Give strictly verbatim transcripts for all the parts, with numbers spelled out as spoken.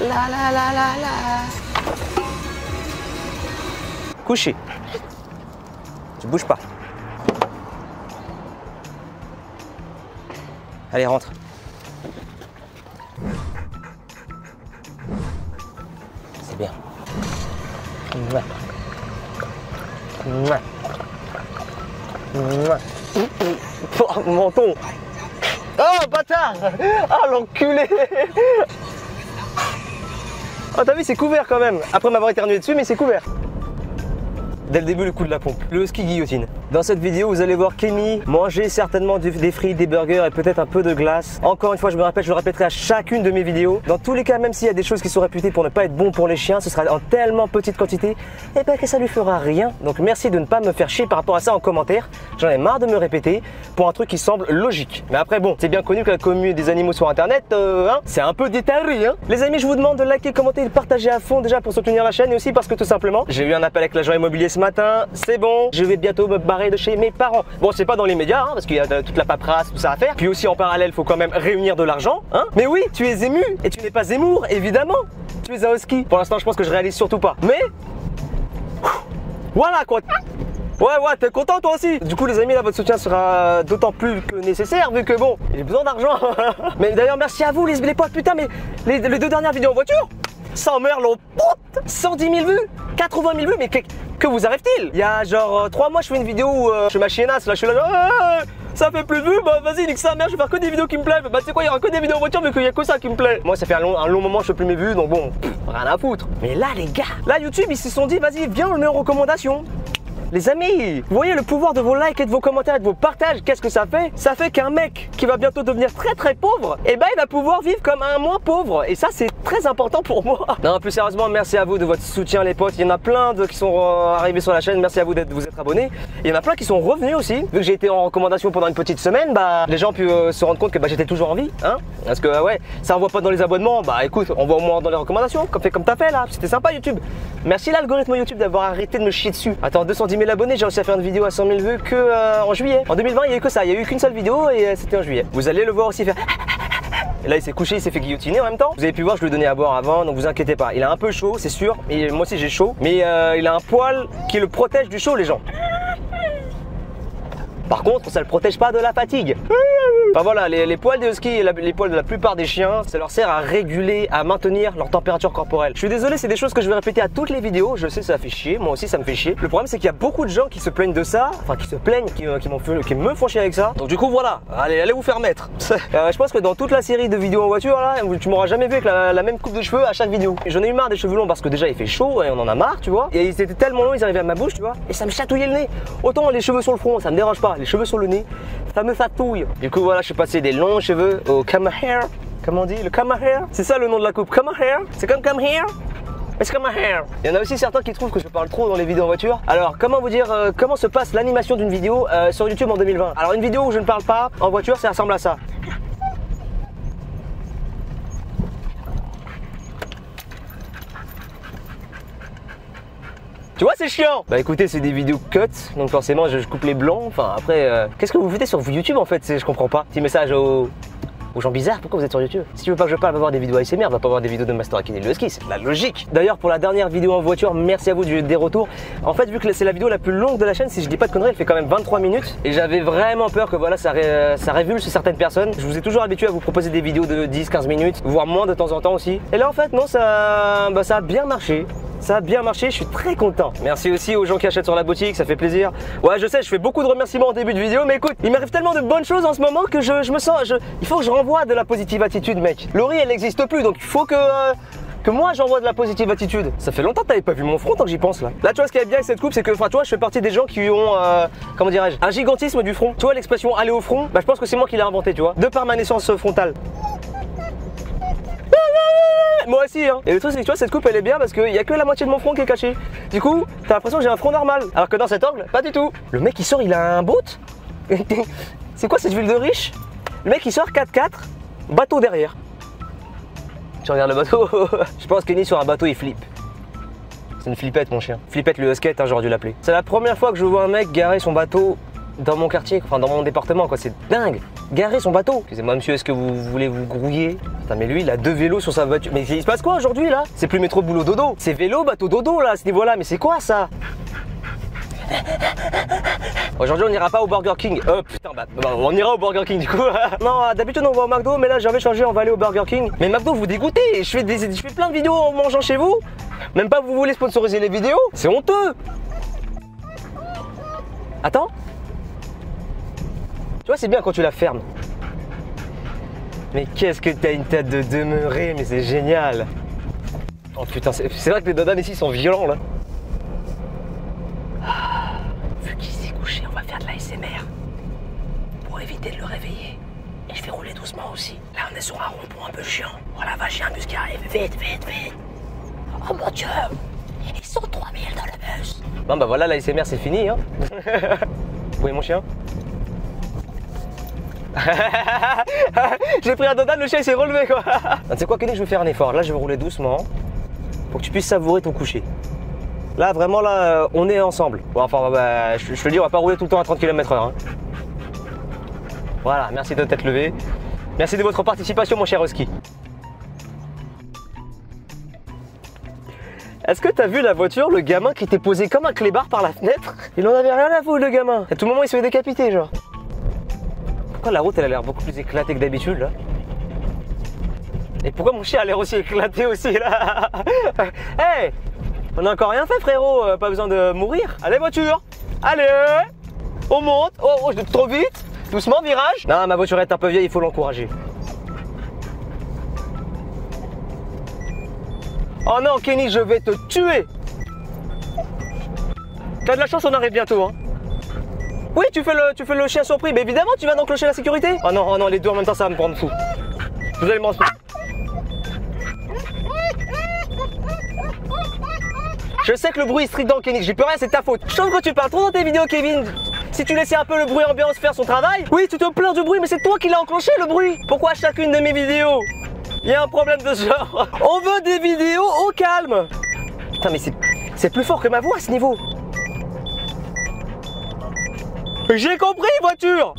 la la la la la. Couché. Tu bouges pas. Allez, rentre. C'est bien. Mouah. Mouah. Mouah. Oh, mon menton. Oh, bâtard. Oh, l'enculé. Oh, t'as vu, c'est couvert quand même. Après m'avoir éternué dessus, mais c'est couvert. Dès le début, le coup de la pompe. Le husky guillotine. Dans cette vidéo, vous allez voir Kenny manger certainement du, des frites, des burgers et peut-être un peu de glace. Encore une fois, je me répète, je le répéterai à chacune de mes vidéos. Dans tous les cas, même s'il y a des choses qui sont réputées pour ne pas être bon pour les chiens, ce sera en tellement petite quantité, et bien que ça lui fera rien. Donc merci de ne pas me faire chier par rapport à ça en commentaire. J'en ai marre de me répéter pour un truc qui semble logique. Mais après, bon, c'est bien connu que la commune des animaux sur internet, euh, hein, c'est un peu détaillé. Hein. Les amis, je vous demande de liker, commenter et de partager à fond déjà pour soutenir la chaîne et aussi parce que tout simplement, j'ai eu un appel avec l'agent immobilier ce matin. C'est bon, je vais bientôt me barrer de chez mes parents. Bon, c'est pas dans les médias, hein, parce qu'il y a toute la paperasse, tout ça à faire. Puis aussi en parallèle, il faut quand même réunir de l'argent. Hein. Mais oui, tu es ému et tu n'es pas Zemmour, évidemment. Tu es un husky. Pour l'instant, je pense que je réalise surtout pas. Mais voilà quoi. Ouais, ouais, t'es content toi aussi. Du coup, les amis, là, votre soutien sera d'autant plus que nécessaire vu que bon, j'ai besoin d'argent. Mais d'ailleurs, merci à vous, les, les potes. Putain, mais les, les deux dernières vidéos en voiture, sans meurtre, l'on cent dix mille vues, quatre-vingt mille vues, mais que, que vous arrive-t-il? Il y a genre euh, trois mois, je fais une vidéo où euh, je fais ma chiennasse, là, je suis là, genre, ah, ça fait plus de vues, bah vas-y, nique sa mère, je vais faire que des vidéos qui me plaisent. Bah tu sais quoi, il y aura que des vidéos en voiture vu qu'il y a que ça qui me plaît. Moi, ça fait un long, un long moment, je fais plus mes vues, donc bon, pff, rien à foutre. Mais là, les gars, là, YouTube, ils se sont dit, vas-y, viens, on le met en recommandation. Les amis, vous voyez le pouvoir de vos likes et de vos commentaires et de vos partages, qu'est-ce que ça fait? Ça fait qu'un mec qui va bientôt devenir très très pauvre, et eh ben il va pouvoir vivre comme un moins pauvre. Et ça c'est très important pour moi. Non, plus sérieusement, merci à vous de votre soutien les potes. Il y en a plein de, qui sont euh, arrivés sur la chaîne, merci à vous d'être vous être abonnés. Il y en a plein qui sont revenus aussi. Vu que j'ai été en recommandation pendant une petite semaine, bah les gens ont pu euh, se rendre compte que bah, j'étais toujours en vie. Hein, parce que ouais, ça envoie pas dans les abonnements, bah écoute, on voit au moins dans les recommandations, comme, fait, comme t'as fait là. C'était sympa YouTube. Merci l'algorithme YouTube d'avoir arrêté de me chier dessus. Attends, deux cent dix mille abonnés, j'ai réussi à faire une vidéo à cent mille vues que euh, en juillet. En deux mille vingt, il y a eu que ça, il y a eu qu'une seule vidéo et euh, c'était en juillet. Vous allez le voir aussi faire. Et là, il s'est couché, il s'est fait guillotiner en même temps. Vous avez pu voir, je lui ai donné à boire avant, donc vous inquiétez pas. Il a un peu chaud, c'est sûr. Et moi aussi, j'ai chaud. Mais euh, il a un poil qui le protège du chaud, les gens. Par contre, ça ne le protège pas de la fatigue. Enfin voilà, les, les poils des huskies et la, les poils de la plupart des chiens, ça leur sert à réguler, à maintenir leur température corporelle. Je suis désolé, c'est des choses que je vais répéter à toutes les vidéos. Je sais, ça fait chier, moi aussi ça me fait chier. Le problème, c'est qu'il y a beaucoup de gens qui se plaignent de ça, enfin qui se plaignent, qui, qui, qui me font chier avec ça. Donc du coup, voilà, allez, allez vous faire mettre. euh, je pense que dans toute la série de vidéos en voiture, là, tu m'auras jamais vu avec la, la même coupe de cheveux à chaque vidéo. J'en ai eu marre des cheveux longs parce que déjà il fait chaud et on en a marre, tu vois. Et ils étaient tellement longs, ils arrivaient à ma bouche, tu vois, et ça me chatouillait le nez. Autant les cheveux sur le front, ça me dérange pas, les cheveux sur le nez, ça me fatouille. Du coup, voilà, je suis passé des longs cheveux au come hair. Comment on dit? Le come hair. C'est ça le nom de la coupe, come hair. C'est comme come here. C'est comme hair. Il y en a aussi certains qui trouvent que je parle trop dans les vidéos en voiture. Alors comment vous dire, euh, comment se passe l'animation d'une vidéo euh, sur YouTube en deux mille vingt? Alors une vidéo où je ne parle pas en voiture, ça ressemble à ça. Tu vois, c'est chiant. Bah écoutez, c'est des vidéos cut, donc forcément je, je coupe les blancs. Enfin après, euh, qu'est-ce que vous faites sur YouTube en fait? Je comprends pas. Petit message aux, aux gens bizarres, pourquoi vous êtes sur YouTube? Si tu veux pas que je parle, va voir des vidéos A S M R, va pas voir des vidéos de Master Akin et le Husky, c'est de la logique. D'ailleurs, pour la dernière vidéo en voiture, merci à vous du, des retours. En fait, vu que c'est la vidéo la plus longue de la chaîne, si je dis pas de conneries, elle fait quand même vingt-trois minutes. Et j'avais vraiment peur que voilà, ça, ré, ça révulse certaines personnes. Je vous ai toujours habitué à vous proposer des vidéos de dix quinze minutes, voire moins de temps en temps aussi. Et là en fait, non, ça, bah, ça a bien marché. Ça a bien marché, je suis très content. Merci aussi aux gens qui achètent sur la boutique, ça fait plaisir. Ouais, je sais, je fais beaucoup de remerciements en début de vidéo, mais écoute, il m'arrive tellement de bonnes choses en ce moment que je, je me sens... Je, il faut que je renvoie de la positive attitude, mec. Laurie, elle n'existe plus, donc il faut que... Euh, que moi j'envoie de la positive attitude. Ça fait longtemps que t'avais pas vu mon front tant que j'y pense là. Là tu vois ce qui est bien avec cette coupe, c'est que enfin tu vois, je fais partie des gens qui ont euh, comment dirais-je, un gigantisme du front. Tu vois l'expression aller au front, bah je pense que c'est moi qui l'ai inventé, tu vois, de par ma naissance frontale. Moi aussi hein. Et le truc c'est que tu vois cette coupe elle est bien parce qu'il y a que la moitié de mon front qui est caché. Du coup t'as l'impression que j'ai un front normal. Alors que dans cet angle, pas du tout. Le mec il sort, il a un boat. C'est quoi cette ville de riche? Le mec il sort quatre quatre, bateau derrière. Tu regardes le bateau. Je pense qu'Enny sur un bateau il flippe. C'est une flippette mon chien. Flippette le husky, hein, j'aurais dû l'appeler. C'est la première fois que je vois un mec garer son bateau dans mon quartier, enfin dans mon département quoi, c'est dingue. Garer son bateau. Excusez-moi monsieur, est-ce que vous voulez vous grouiller? Putain, mais lui, il a deux vélos sur sa voiture. Mais il se passe quoi aujourd'hui là? C'est plus métro boulot dodo. C'est vélo, bateau dodo là, à ce niveau-là. Mais c'est quoi ça? Aujourd'hui, on n'ira pas au Burger King. Oh putain, bah, bah on ira au Burger King du coup. Non, d'habitude on va au McDo, mais là j'avais changé, on va aller au Burger King. Mais McDo, vous dégoûtez. Je fais, des, je fais plein de vidéos en mangeant chez vous. Même pas vous voulez sponsoriser les vidéos. C'est honteux. Attends. Tu vois, c'est bien quand tu la fermes. Mais qu'est-ce que t'as une tête de demeuré, mais c'est génial. Oh putain, c'est vrai que les dodanes ici sont violents là. Ah, vu qu'il s'est couché, on va faire de l'A S M R pour éviter de le réveiller. Et je vais rouler doucement aussi. Là, on est sur un rond-point un peu chiant. Oh la vache, il y a un bus qui arrive. Vite, vite, vite. Oh mon dieu, ils sont trois mille dans le bus. Bon bah voilà, l'A S M R c'est fini hein. Vous voyez mon chien? J'ai pris un dodan, le chien il s'est relevé quoi. Tu sais quoi Kenny, je vais faire un effort. Là je vais rouler doucement pour que tu puisses savourer ton coucher. Là vraiment là on est ensemble. Bon, enfin bah, je, je te dis on va pas rouler tout le temps à trente kilomètres heure hein. Voilà, merci de t'être levé. Merci de votre participation mon cher Husky. Est-ce que t'as vu la voiture, le gamin qui était posé comme un clébard par la fenêtre? Il en avait rien à foutre le gamin. À tout moment il se fait décapiter genre. Pourquoi la route elle a l'air beaucoup plus éclatée que d'habitude là? Et pourquoi mon chien a l'air aussi éclaté aussi là? Hey, on a encore rien fait frérot, euh, pas besoin de mourir. Allez voiture, allez, on monte. Oh, oh trop vite, doucement virage. Non, ma voiture est un peu vieille, il faut l'encourager. Oh non Kenny, je vais te tuer. T'as de la chance, on arrive bientôt hein. Oui, tu fais, le, tu fais le chien surpris, mais évidemment tu vas enclencher la sécurité. Oh non, oh non, les deux en même temps ça va me prendre fou. Vous allez me rendre fou. Je sais que le bruit est strident Kenny, j'y peux rien, c'est ta faute. Je trouve que tu parles trop dans tes vidéos Kevin. Si tu laissais un peu le bruit ambiance faire son travail. Oui, tu te plains du bruit, mais c'est toi qui l'as enclenché le bruit. Pourquoi chacune de mes vidéos il y a un problème de ce genre? On veut des vidéos au calme. Putain mais c'est plus fort que ma voix à ce niveau. J'ai compris voiture.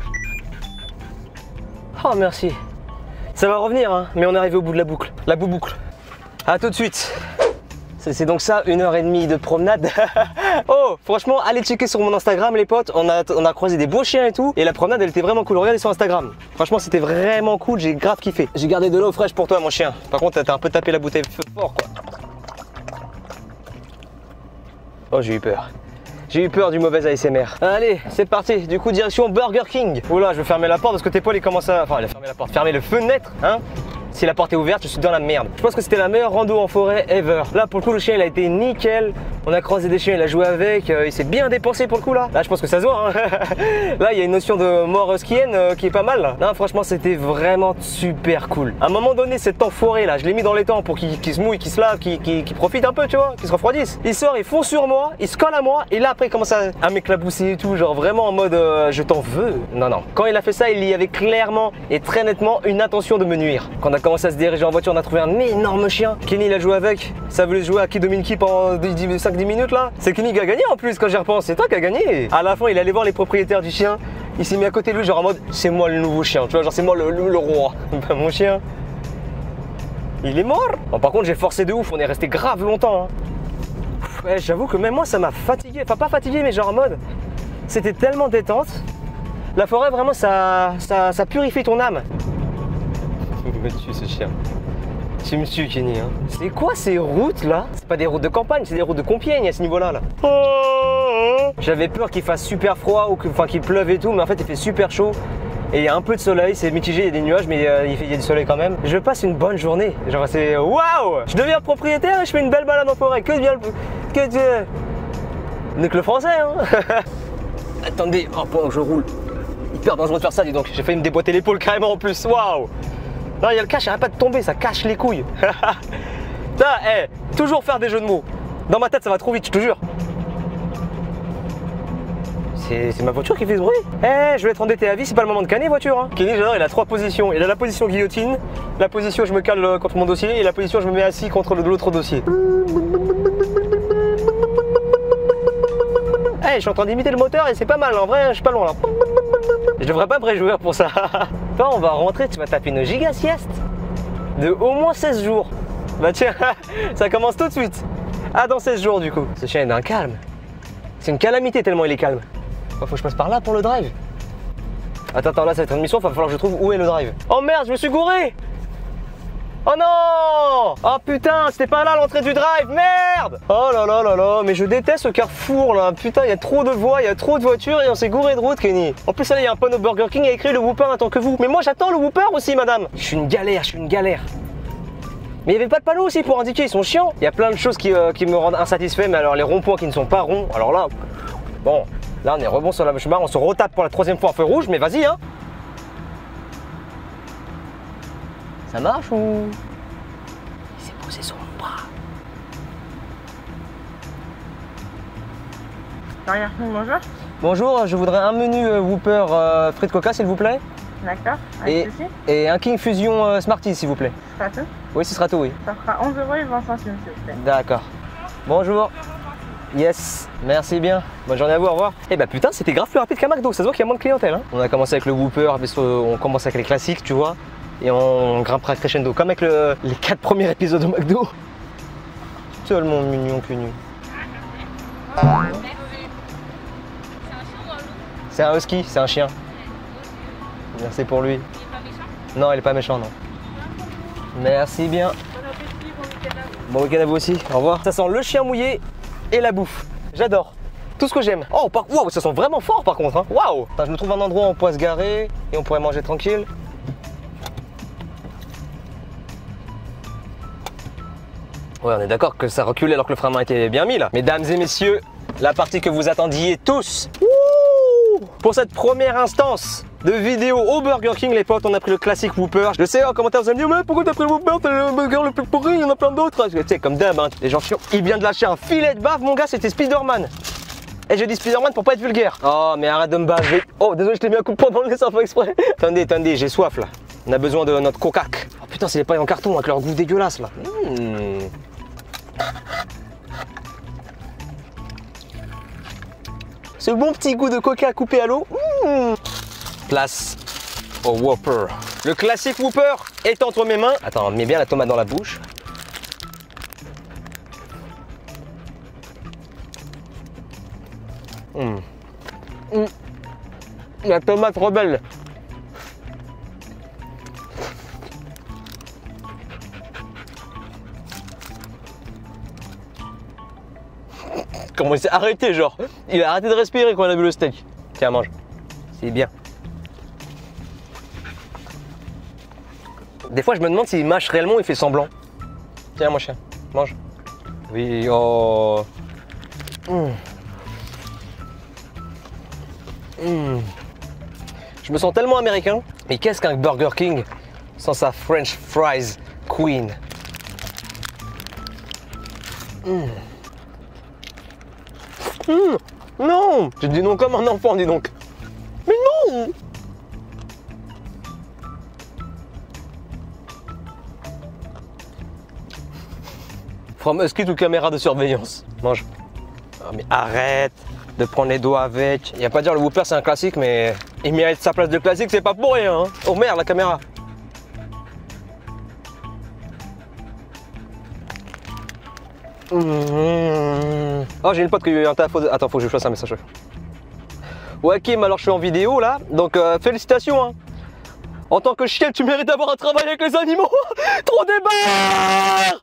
Oh merci. Ça va revenir hein, mais on est arrivé au bout de la boucle. La bouboucle. A tout de suite. C'est donc ça, une heure et demie de promenade. Oh, franchement, allez checker sur mon Instagram les potes. On a, on a croisé des beaux chiens et tout. Et la promenade elle était vraiment cool. Regardez sur Instagram. Franchement c'était vraiment cool, j'ai grave kiffé. J'ai gardé de l'eau fraîche pour toi mon chien. Par contre t'as un peu tapé la bouteille fort quoi. Oh j'ai eu peur. J'ai eu peur du mauvais A S M R. Allez, c'est parti. Du coup, direction Burger King. Oula, je vais fermer la porte parce que tes poils ils commencent à... Enfin, il a fermé la porte. Fermer le fenêtre, hein. Si la porte est ouverte, je suis dans la merde. Je pense que c'était la meilleure rando en forêt ever. Là, pour le coup, le chien, il a été nickel. On a croisé des chiens, il a joué avec. Euh, il s'est bien dépensé pour le coup, là. Là, je pense que ça se voit. Hein. Là, il y a une notion de mort huskienne euh, qui est pas mal. Là. Non, franchement, c'était vraiment super cool. À un moment donné, cet enfoiré, là, je l'ai mis dans les temps pour qu'il qu'il se mouille, qu'il se lave, qu'il qu'il, qu'il profite un peu, tu vois, qu'il se refroidisse. Il sort, il fonce sur moi, il se colle à moi. Et là, après, il commence à, à m'éclabousser et tout. Genre vraiment en mode euh, je t'en veux. Non, non. Quand il a fait ça, il y avait clairement et très nettement une intention de me nuire. Quand on a commencé à se diriger en voiture, on a trouvé un énorme chien. Kenny, il a joué avec. Ça voulait jouer à Kid Dominique pendant cinq dix minutes là. C'est Kenny qui a gagné en plus quand j'y repense. C'est toi qui as gagné. À la fin, il allait voir les propriétaires du chien. Il s'est mis à côté de lui, genre en mode c'est moi le nouveau chien. Tu vois, genre c'est moi le, le, le roi. Ben, mon chien, il est mort. Bon, par contre, j'ai forcé de ouf. On est resté grave longtemps. Hein. Ouais, j'avoue que même moi, ça m'a fatigué. Enfin, pas fatigué, mais genre en mode c'était tellement détente. La forêt, vraiment, ça, ça, ça purifie ton âme. Il me tue ce chien. Tu me tues Kenny hein. C'est quoi ces routes là? C'est pas des routes de campagne, c'est des routes de Compiègne à ce niveau là là. J'avais peur qu'il fasse super froid ou qu'il enfin, qu'il pleuve et tout, mais en fait il fait super chaud. Et il y a un peu de soleil, c'est mitigé, il y a des nuages mais euh, il, fait, il y a du soleil quand même. Je passe une bonne journée, genre c'est waouh. Je deviens propriétaire et je fais une belle balade en forêt, que bien le... que Dieu. Donc le français hein. Attendez, oh bon je roule. Hyper dangereux de faire ça dis donc, j'ai failli me déboîter l'épaule carrément en plus, waouh. Non, il y a le cache, il n'arrête pas de tomber, ça cache les couilles. Putain, hey, toujours faire des jeux de mots. Dans ma tête, ça va trop vite, je te jure. C'est ma voiture qui fait ce bruit. Eh, hey, je vais être endetté à vie, c'est pas le moment de canner, voiture. Hein. Kenny, j'adore, il a trois positions. Il a la position guillotine, la position je me cale contre mon dossier et la position je me mets assis contre l'autre dossier. Eh, hey, je suis en train d'imiter le moteur et c'est pas mal, en vrai, je suis pas loin là. Je devrais pas me réjouir pour ça. Toi, on va rentrer, tu vas taper une giga sieste. de au moins seize jours. Bah tiens, ça commence tout de suite. Ah, dans seize jours du coup. Ce chien est d'un calme. C'est une calamité tellement il est calme. Oh, faut que je passe par là pour le drive. Attends, attends, là ça va être une mission, il va falloir que je trouve où est le drive. Oh merde, je me suis gouré. Oh non! Oh putain, c'était pas là l'entrée du drive, merde! Oh là là là là, mais je déteste ce carrefour là. Putain, il y a trop de voies, il y a trop de voitures et on s'est gouré de route, Kenny. En plus là, il y a un panneau Burger King, il y a écrit le Whopper attend que vous. Mais moi j'attends le Whopper aussi, madame. Je suis une galère, je suis une galère. Mais il n'y avait pas de panneau aussi pour indiquer, ils sont chiants. Il y a plein de choses qui, euh, qui me rendent insatisfait, mais alors les ronds-points qui ne sont pas ronds, alors là, bon, là on est rebond sur la chemin, on se retape pour la troisième fois en feu rouge, mais vas-y hein. Ça marche ou... Il s'est posé sur mon bras. Bonjour. Bonjour, je voudrais un menu euh, Whopper euh, frites Coca s'il vous plaît. D'accord. Et, et un King Fusion euh, Smarties s'il vous plaît. Ce sera tout? Oui, ce sera tout, oui. Ça fera onze euros et vingt centimes s'il vous plaît. D'accord. Bonjour. Yes, merci bien. Bonne journée à vous, au revoir. Eh bah putain, c'était grave plus rapide qu'à McDo, ça se voit qu'il y a moins de clientèle. Hein. On a commencé avec le Whopper, on commence avec les classiques, tu vois. Et on grimpera crescendo, comme avec le, les quatre premiers épisodes de McDo. Tellement mignon que nu. C'est un husky, c'est un chien. Merci pour lui. Il est pas méchant? Non, il est pas méchant, non. Merci bien. Bon appétit, bon week-end à vous. Bon week-end à vous aussi, au revoir. Ça sent le chien mouillé et la bouffe. J'adore. Tout ce que j'aime. Oh, par... wow, ça sent vraiment fort par contre. Hein. Waouh. Je me trouve un endroit où on pourrait se garer et on pourrait manger tranquille. Ouais, on est d'accord que ça reculait alors que le frein à main était bien mis là. Mesdames et messieurs, la partie que vous attendiez tous. Wouh, pour cette première instance de vidéo au Burger King, les potes, on a pris le classique Whopper. Je sais, en commentaire, vous allez me dire, mais pourquoi t'as pris le Whopper? T'as le burger le plus pourri, il y en a plein d'autres. Tu sais, comme d'hab, hein, les gens chiants. Il vient de lâcher un filet de bave, mon gars, c'était Spider-Man. Et j'ai dit Spider-Man pour pas être vulgaire. Oh, mais arrête de me baver. Oh, désolé, je t'ai mis un coup de poing dans le nez sans faire exprès. Attendez, attendez, j'ai soif là. On a besoin de notre cocac. Oh putain, c'est les pailles en carton avec leur goût dégueulasse là. Mmh. Ce bon petit goût de coca coupé à l'eau. Mmh. Place au Whopper. Le classique Whopper est entre mes mains. Attends, mets bien la tomate dans la bouche. Mmh. Mmh. La tomate rebelle. Comment il s'est arrêté, genre. Il a arrêté de respirer quand il a vu le steak. Tiens, mange. C'est bien. Des fois, je me demande s'il mâche réellement ou il fait semblant. Tiens, mon chien, mange. Oui, oh. Mmh. Mmh. Je me sens tellement américain. Mais qu'est-ce qu'un Burger King sans sa French fries queen? Mmh. Mmh. Non, tu dis non comme un enfant, dis donc. Mais non. From husky to caméra de surveillance. Mange. Oh, mais arrête de prendre les doigts avec. Il n'y a pas à dire, le Whopper c'est un classique, mais il mérite sa place de classique, c'est pas pour rien. Hein. Oh merde, la caméra. Mmh. Oh, j'ai une pote qui a eu un taf. Attends, faut que je fasse un message. Ouais, Kim, alors je suis en vidéo là, donc euh, félicitations. Hein. En tant que chien, tu mérites d'avoir un travail avec les animaux. Trop débat.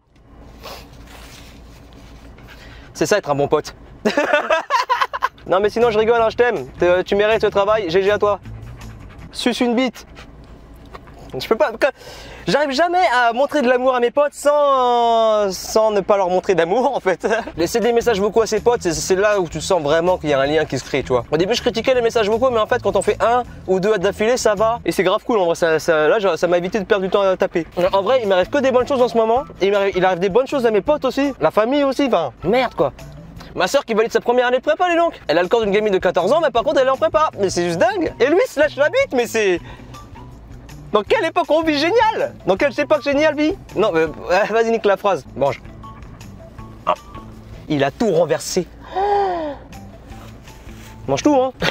C'est ça être un bon pote. Non, mais sinon, je rigole, hein, je t'aime. Tu mérites ce travail. G G à toi. Suce une bite. Je peux pas. J'arrive jamais à montrer de l'amour à mes potes sans, sans ne pas leur montrer d'amour en fait. Laisser des messages vocaux à ses potes, c'est là où tu sens vraiment qu'il y a un lien qui se crée, tu vois. Au début, je critiquais les messages vocaux, mais en fait, quand on fait un ou deux d'affilée, ça va. Et c'est grave cool en vrai. Ça, ça, là, ça m'a évité de perdre du temps à taper. En vrai, il m'arrive que des bonnes choses en ce moment. Et il arrive, il arrive des bonnes choses à mes potes aussi. La famille aussi. Enfin, merde quoi. Ma soeur qui valide sa première année de prépa, les donc. Elle a le corps d'une gamine de quatorze ans, mais par contre, elle est en prépa. Mais c'est juste dingue. Et lui, il se lâche la bite, mais c'est. Dans quelle époque on vit génial? Dans quelle époque géniale vit? Non, mais vas-y, nique la phrase. Mange. Ah. Il a tout renversé. Oh. Mange tout, hein.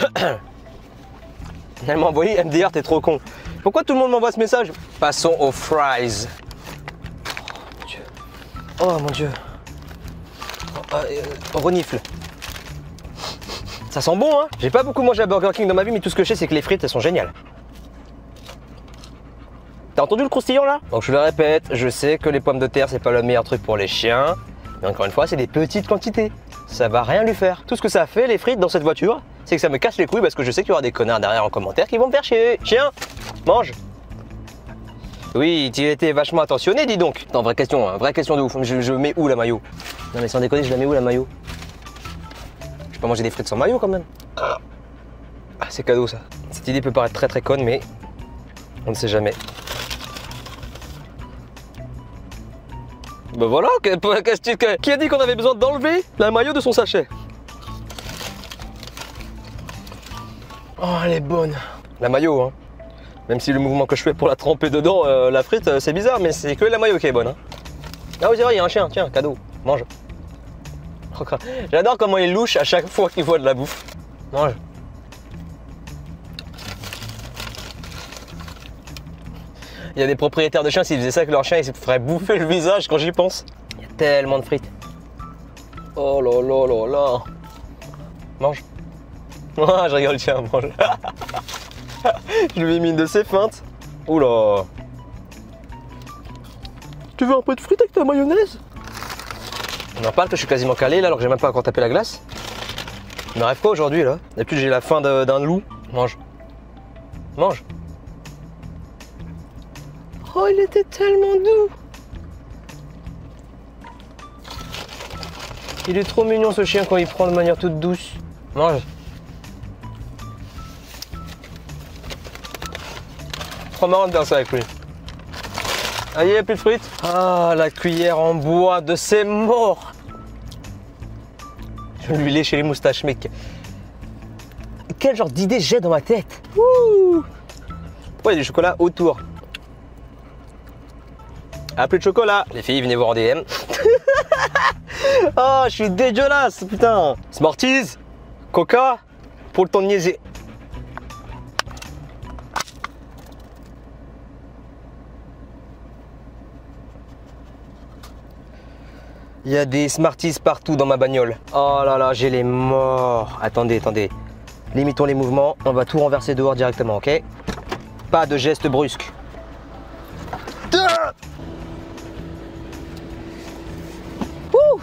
Elle m'a envoyé M D R, t'es trop con. Pourquoi tout le monde m'envoie ce message? Passons aux fries. Oh mon dieu. Oh, euh, on renifle. Ça sent bon, hein. J'ai pas beaucoup mangé à Burger King dans ma vie, mais tout ce que je sais, c'est que les frites, elles sont géniales. T'as entendu le croustillant là? Donc je le répète, je sais que les pommes de terre, c'est pas le meilleur truc pour les chiens. Mais encore une fois, c'est des petites quantités. Ça va rien lui faire. Tout ce que ça fait, les frites dans cette voiture, c'est que ça me casse les couilles parce que je sais qu'il y aura des connards derrière en commentaire qui vont me faire chier. Chien, mange. Oui, tu étais vachement attentionné, dis donc. Non, vraie question, hein, vraie question de ouf. Je, je mets où la maillot? Non mais sans déconner, je la mets où la maillot? Je peux pas manger des frites sans maillot quand même. Ah, c'est cadeau ça. Cette idée peut paraître très très conne, mais on ne sait jamais. Ben voilà, qui a dit qu'on avait besoin d'enlever la maillot de son sachet? Oh, elle est bonne. La maillot, hein. Même si le mouvement que je fais pour la tremper dedans, euh, la frite, euh, c'est bizarre, mais c'est que la maillot qui est bonne. Hein. Ah oui, c'est vrai, il y a un chien. Tiens, cadeau. Mange. J'adore comment il louche à chaque fois qu'il voit de la bouffe. Mange. Il y a des propriétaires de chiens, s'ils faisaient ça avec leur chien, ils se feraient bouffer le visage quand j'y pense. Il y a tellement de frites. Oh là là là là. Mange. Ah, je rigole, tiens, mange. Je lui ai mis une de ses feintes. Oula. Tu veux un peu de frites avec ta mayonnaise? On en parle que je suis quasiment calé là alors que j'ai même pas encore tapé la glace. Il m'arrive quoi aujourd'hui là? D'habitude j'ai la faim d'un loup. Mange. Mange. Oh, il était tellement doux. Il est trop mignon ce chien quand il prend de manière toute douce. Mange. Trop marrant de faire ça avec lui. Allez, il n'y a plus de frites. Ah, la cuillère en bois de ses morts. Je vais lui lécher les moustaches, mec. Quel genre d'idée j'ai dans ma tête. Ouh. Pourquoi il y a du chocolat autour? Ah, plus de chocolat. Les filles, venez voir en D M. Oh, je suis dégueulasse, putain. Smarties, Coca, pour le temps de niaiser. Il y a des Smarties partout dans ma bagnole. Oh là là, j'ai les morts. Attendez, attendez. Limitons les mouvements. On va tout renverser dehors directement, ok? Pas de geste brusque. Ouh.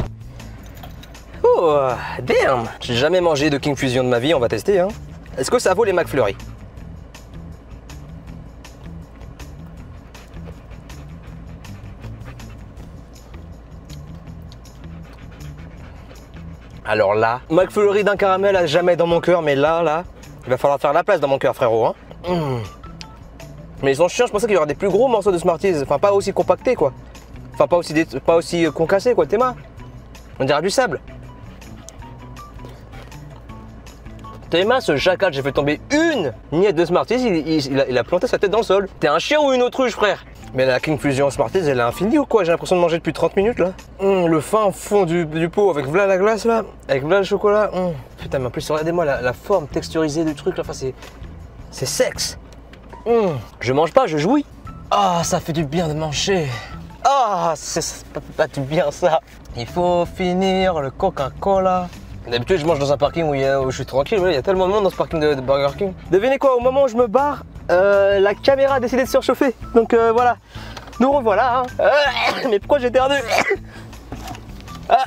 Oh, damn. J'ai jamais mangé de King Fusion de ma vie, on va tester. Hein. Est-ce que ça vaut les McFlurry? Alors là, McFlurry d'un caramel à jamais dans mon cœur, mais là, là, il va falloir faire la place dans mon cœur, frérot. Hein. Mmh. Mais ils sont chiants, je pensais qu'il y aurait des plus gros morceaux de Smarties, enfin pas aussi compactés quoi. Enfin pas aussi, dé... pas aussi concassés quoi, tes mains. On dirait du sable. Tes mains, ce jacal, j'ai fait tomber une miette de Smarties, il, il, il, a, il a planté sa tête dans le sol. T'es un chien ou une autruche, frère? Mais la King Fusion Smarties, elle est infinie ou quoi? J'ai l'impression de manger depuis trente minutes là. Mmh, le fin fond du, du pot avec v'là la glace là, avec v'là le chocolat. Mmh. Putain, mais en plus, regardez-moi la, la forme texturisée du truc là, enfin c'est. C'est sexe. Mmh. Je mange pas, je jouis. Ah, ça fait du bien de manger. Ah, c'est pas, pas du bien ça. Il faut finir le Coca-Cola. D'habitude, je mange dans un parking où, il y a, où je suis tranquille. Il y a tellement de monde dans ce parking de, de Burger King. Devinez quoi, au moment où je me barre, euh, la caméra a décidé de surchauffer. Donc euh, voilà, nous revoilà. Hein. Euh, mais pourquoi j'ai perdu? Ah.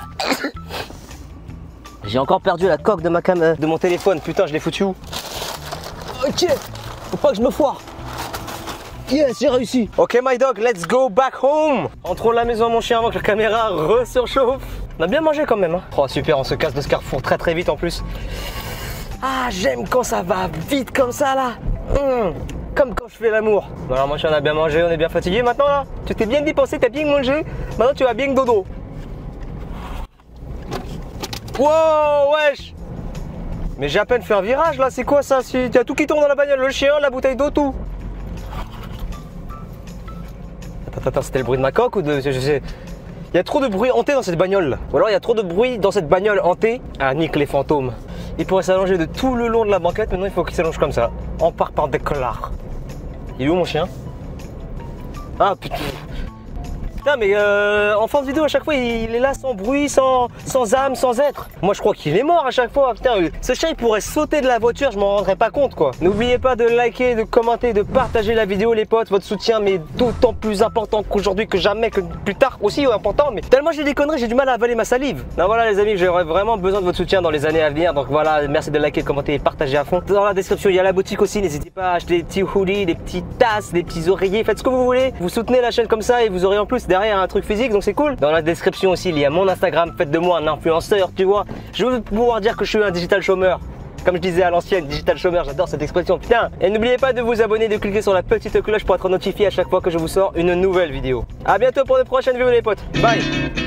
J'ai encore perdu la coque de ma cam de mon téléphone. Putain, je l'ai foutu où? Ok, faut pas que je me foire. Yes, j'ai réussi. Ok, my dog, let's go back home. Entrons à la maison, mon chien, avant que la caméra re-surchauffe. On a bien mangé quand même. Hein. Oh, super, on se casse de ce carrefour très très vite en plus. Ah, j'aime quand ça va vite comme ça là. Mmh, comme quand je fais l'amour. Bon, alors, mon chien, on a bien mangé, on est bien fatigué maintenant là. Tu t'es bien dépensé, t'as bien mangé. Maintenant, tu vas bien dodo. Wow, wesh. Mais j'ai à peine fait un virage là, c'est quoi ça? Si, t'as tout qui tombe dans la bagnole, le chien, la bouteille d'eau, tout. Attends, attends, c'était le bruit de ma coque ou de. Je sais. Il y a trop de bruit hanté dans cette bagnole. Ou alors il y a trop de bruit dans cette bagnole hantée. Ah, nique les fantômes. Il pourrait s'allonger de tout le long de la banquette, maintenant il faut qu'il s'allonge comme ça. On part par des collards. Il est où mon chien? Ah putain. Putain, mais euh, en fin de vidéo, à chaque fois, il est là sans bruit, sans, sans âme, sans être. Moi, je crois qu'il est mort à chaque fois. Putain, ce chat, il pourrait sauter de la voiture, je m'en rendrais pas compte, quoi. N'oubliez pas de liker, de commenter, de partager la vidéo, les potes. Votre soutien, mais d'autant plus important qu'aujourd'hui, que jamais, que plus tard aussi important. Mais tellement j'ai des conneries, j'ai du mal à avaler ma salive. Donc voilà, les amis, j'aurais vraiment besoin de votre soutien dans les années à venir. Donc voilà, merci de liker, commenter et partager à fond. Dans la description, il y a la boutique aussi. N'hésitez pas à acheter des petits hoodies, des petites tasses, des petits oreillers. Faites ce que vous voulez. Vous soutenez la chaîne comme ça et vous aurez en plus derrière un truc physique, donc c'est cool. Dans la description aussi, il y a mon Instagram. Faites de moi un influenceur, tu vois. Je veux pouvoir dire que je suis un digital chômeur. Comme je disais à l'ancienne, digital chômeur, j'adore cette expression, putain. Et n'oubliez pas de vous abonner, de cliquer sur la petite cloche pour être notifié à chaque fois que je vous sors une nouvelle vidéo. A bientôt pour de prochaines vidéos les potes. Bye.